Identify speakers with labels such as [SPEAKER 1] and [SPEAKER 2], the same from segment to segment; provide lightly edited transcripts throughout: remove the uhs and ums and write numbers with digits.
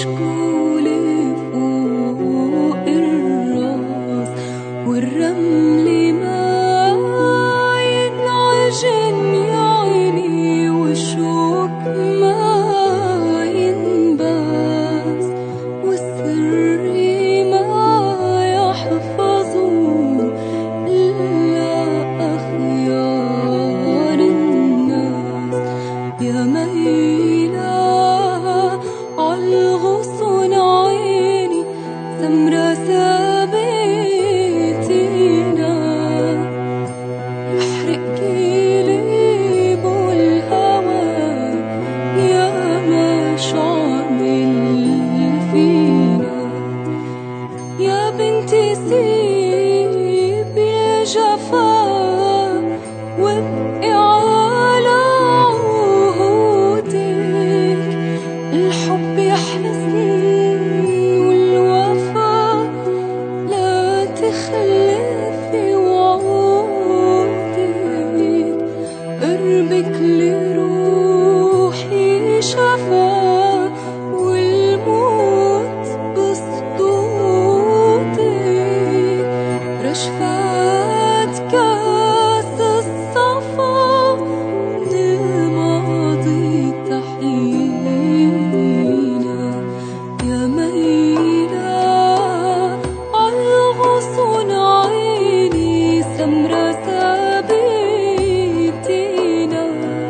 [SPEAKER 1] كشكول فوق الراس، والرمل ما ينعجن يا عيني، والشوك ما ينباس، والسر ما يحفظه إلا أخيار الناس. يا ميلا عالغصن عيني سمرة ثابتينا، يحرق جليب الهوى يا ما شعمل فينا. يا بنتي سيبي الجفا وابقي على عهودك، الحب يحزن والوفا لا تخلفي وعودك، قربك لروحي شفا والموت بصدودك، رشفات كاس الصفا من الماضي تحيينا. يا ميلا عالغصن عيني سمرة ثابتينا،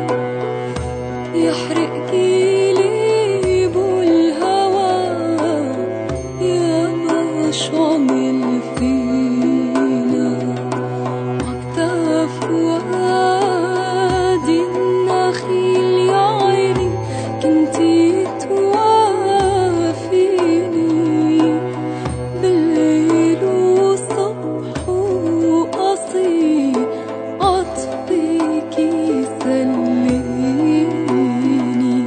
[SPEAKER 1] يحرق جليب الهوى يا ما شعمل فينا. عكتاف وادي النخيل يا عيني كنتي توافيني، بالليل والصبح وقصي عطفك يسليني،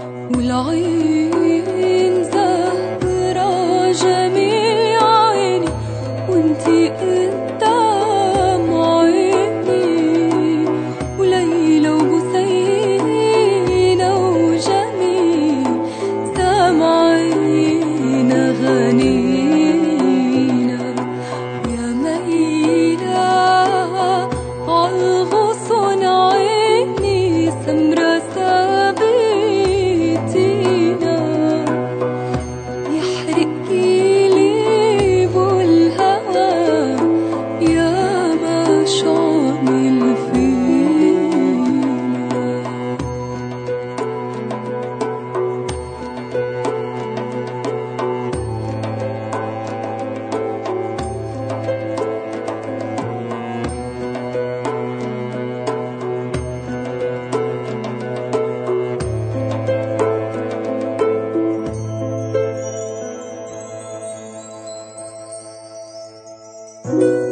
[SPEAKER 1] والعين زهرة جميل يا عيني وانتي قدام عيني، وليلى وبسينة وجميل سامعين أغانينا. يا ميلا عالغصن عيني سمرة ثابتينا، يحرق جليب الهوى يا ما شعمل فينا.